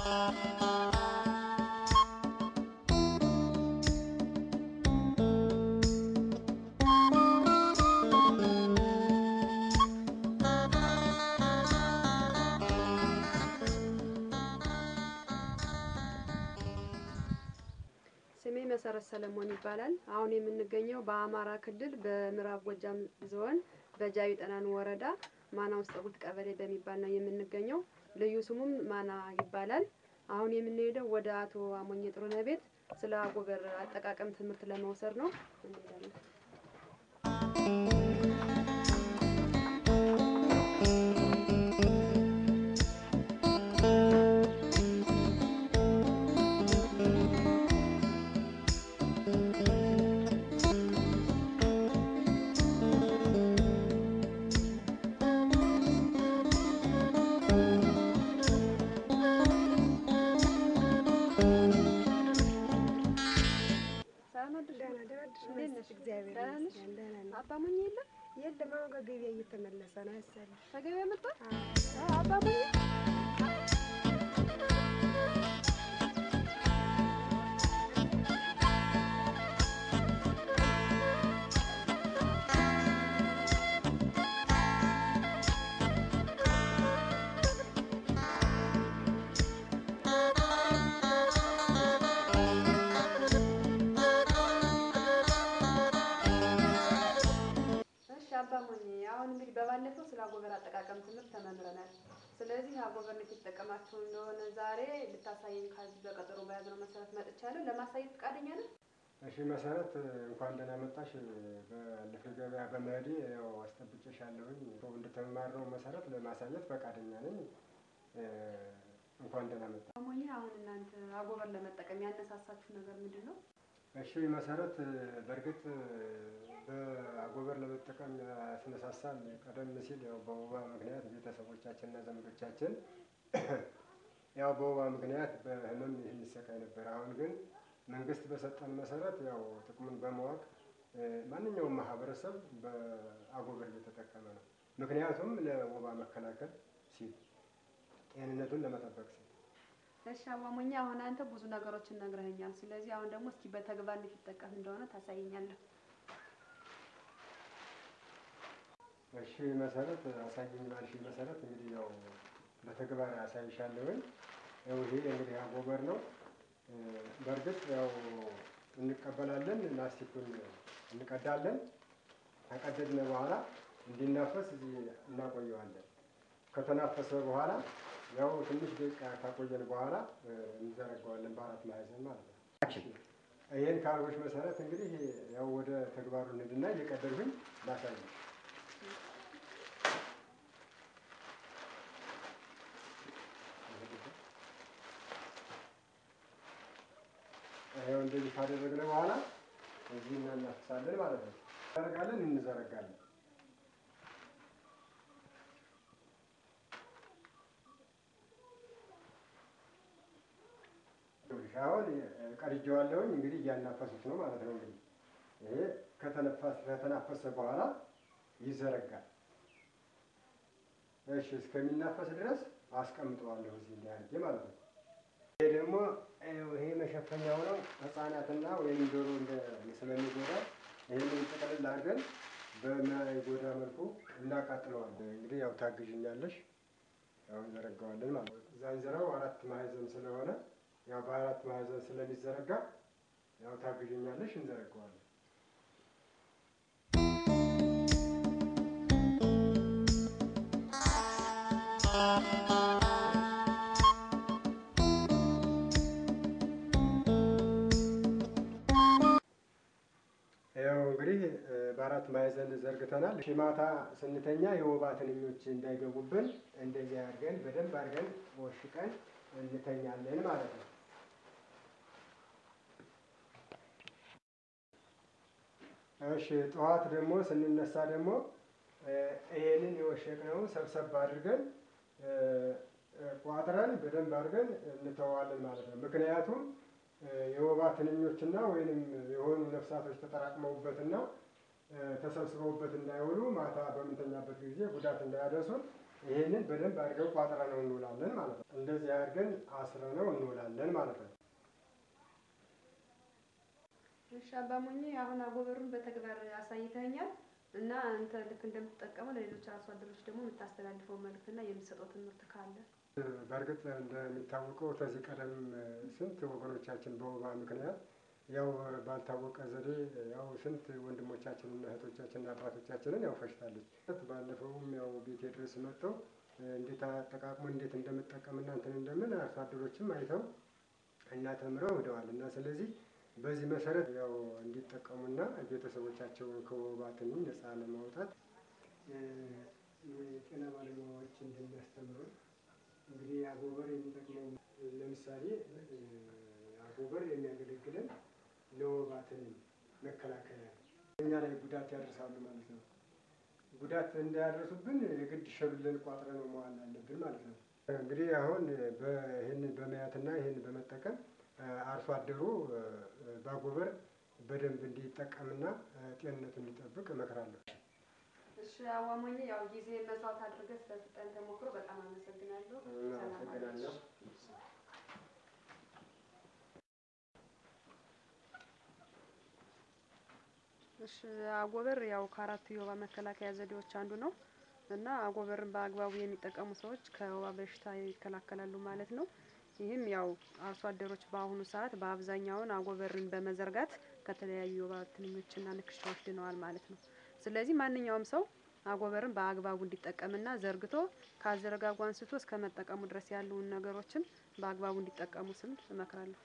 ስሜ መሰረት ሰለሞን ይባላል። አሁን የምንገኘው በአማራ ክልል በምዕራብ ጎጃም ዞን በጃዊ ጠናን ወረዳ ማና ውስጥ ቁጥ ቀበሌ በሚባል ነው የምንገኘው። ልዩ ስሙም ማና ይባላል። አሁን የምንሄደው ወደ አቶ አሞኘ ጥሩነህ ቤት ስለ አጎበር አጠቃቀም ትምህርት ለመውሰድ ነው። እንሄዳለን። አባ ሞኝ የለም አሁን ከገበያ እየተመለሰ ነው ያሰለ ከገበያ መጣ አባ ሞኝ አሁን እንግዲህ በባለፈው ስለ አጎበር አጠቃቀም ትምህርት ተመምረናል። ስለዚህ አጎበር ልትጠቀማችሁ እንደሆነ ዛሬ ልታሳየኝ ካዚህ በቀጠሮ በያዝነው መሰረት መጥቻለሁ። ለማሳየት ፈቃደኛ ነህ? እሺ መሰረት እንኳን ደህና መጣሽ። ባለፈው ገበያ በመሄዴ ያው አስጠብቄሻለሁኝ። እንድትማረው መሰረት ለማሳየት ፈቃደኛ ነኝ። እንኳን ደህና መጣሽ። አሞኝ አሁን እናንተ አጎበር ለመጠቀም ያነሳሳችሁ ነገር ምንድነው? እሺ መሰረት በርግጥ በአጎበር ለመጠቀም ያስነሳሳል ቀደም ሲል ያው በወባ ምክንያት ቤተሰቦቻችንና ዘመዶቻችን ያው በወባ ምክንያት በህመም ይሰቃይ ነበር። አሁን ግን መንግስት በሰጠን መሰረት ያው ጥቅሙን በማወቅ ማንኛውም ማህበረሰብ በአጎበር እየተጠቀመ ነው። ምክንያቱም ለወባ መከላከል ሲል ጤንነቱን ለመጠበቅ ሲል። እሺ አሞኝ አሁን አንተ ብዙ ነገሮችን ነግረኸኛል። ስለዚህ አሁን ደግሞ እስኪ በተግባር እንድትጠቀም እንደሆነ ታሳየኛለህ። እሺ መሰረት አሳየኝ ባልሽ መሰረት እንግዲህ ያው በተግባር አሳይሻለሁኝ። ያው ይሄ እንግዲህ አጎበር ነው። በርግጥ ያው እንቀበላለን፣ ላስቲኩን እንቀዳለን። ከቀደድን በኋላ እንዲናፈስ እናቆየዋለን። ከተናፈሰ በኋላ ያው ትንሽ ደቂቃ ካቆየን በኋላ እንዘረጋዋለን በአራት ማዕዘን ማለት ነው። ይሄን ካልኩሽ መሰረት እንግዲህ ያው ወደ ተግባሩ እንሂድና እየቀደድኩኝ ላሳይሽ። ያው እንደዚህ ካደረግን በኋላ እዚህ እናናፍሳለን ማለት ነው። እንዘረጋለን። አሁን ቀድጄዋለሁኝ እንግዲህ እያናፈሱት ነው ማለት ነው። እንግዲህ ይሄ ከተናፈሰ በኋላ ይዘረጋል። እሺ እስከሚናፈስ ድረስ አስቀምጠዋለሁ እዚህ እንዲያርጌ ማለት ነው። ይሄ ደግሞ ይሄ መሸፈኛው ነው። ህፃናትና ወይም ዶሮ ስለሚጎዳ ይሄንን ጥቅልል አድርገን በማይጎዳ መልኩ እናቃጥለዋለን። እንግዲህ ያው ታግዥኛለሽ። ያው እንዘረጋዋለን ማለት ነው። ዛንዝራው አራት ማዕዘን ስለሆነ ያው በአራት ማዕዘን ስለሚዘረጋ ያው ታግዥኛለሽ፣ እንዘረጋዋለን። ያው እንግዲህ በአራት ማዕዘን ዘርግተናል። ማታ ስንተኛ የወባ ትንኞች እንዳይገቡብን እንደዚህ አድርገን በደንብ አድርገን ወሽቀን እንተኛለን ማለት ነው። እሺ ጠዋት ደግሞ ስንነሳ ደግሞ ይሄንን የወሸቅነውን ሰብሰብ አድርገን ቋጥረን በደንብ አድርገን እንተዋለን ማለት ነው። ምክንያቱም የወባ ትንኞችና ወይንም የሆኑ ነፍሳቶች ተጠራቅመውበትና ተሰብስበውበት እንዳይውሉ ማታ በምንተኛበት ጊዜ ጉዳት እንዳያደርሱን ይሄንን በደንብ አድርገው ቋጥረነው እንውላለን ማለት ነው። እንደዚህ አድርገን አስረነው እንውላለን ማለት ነው። እሺ አባ ሞኜ አሁን አጎበሩን በተግባር አሳይተኛል እና አንተ ልክ እንደምትጠቀመው ለሌሎች አርሶ አደሮች ደግሞ የምታስተላልፈው መልእክትና የምትሰጠው ትምህርት ካለ? በእርግጥ እንደሚታወቀው ከዚህ ቀደም ስንት ወገኖቻችን በወባ ምክንያት ያው ባልታወቀ ዘዴ ያው ስንት ወንድሞቻችንና እህቶቻችንና አባቶቻችንን ያው ፈጅታለች። ባለፈውም ያው ቤቴ ድረስ መጥተው እንዴት አጠቃቅሞ እንዴት እንደምጠቀምና እንትን እንደምን አርሶ አደሮችም አይተው እና ተምረው ሄደዋል። እና ስለዚህ በዚህ መሰረት ያው እንዲጠቀሙና ቤተሰቦቻቸውን ከወባ ትንኝ ነፃ ለማውጣት የጤና ባለሙያዎች እንደሚያስተምሩ እንግዲህ አጎበር የሚጠቅመው ለምሳሌ አጎበር የሚያገለግለን ለወባ ትንኝ መከላከያ እኛ ላይ ጉዳት ያደርሳሉ ማለት ነው። ጉዳት እንዳያደርሱብን የግድ ሸብለን ቋጥረን መዋል አለብን ማለት ነው። እንግዲህ አሁን ይህን በመያትና ይህን በመጠቀም አርሶ አደሩ በአጎበር በደንብ እንዲጠቀምና ጤንነቱን እንዲጠብቅ እመክራለሁ። እሺ አባ ሞኜ ያው ጊዜ መስዋዕት አድርገህ ስለሰጠን ተሞክሮ በጣም አመሰግናለሁ። አመሰግናለሁ። እሺ አጎበር ያው ከአራቱ የወባ መከላከያ ዘዴዎች አንዱ ነው እና አጎበርን በአግባቡ የሚጠቀሙ ሰዎች ከወባ በሽታ ይከላከላሉ ማለት ነው። ይህም ያው አርሶ አደሮች በአሁኑ ሰዓት በአብዛኛውን አጎበርን በመዘርጋት ከተለያዩ የወባ ትንኞችና ንክሻዎች ድነዋል ማለት ነው። ስለዚህ ማንኛውም ሰው አጎበርን በአግባቡ እንዲጠቀምና ዘርግቶ ካዘረጋጉ አንስቶ እስከ መጠቀሙ ድረስ ያሉን ነገሮችን በአግባቡ እንዲጠቀሙ ስል እመክራለሁ።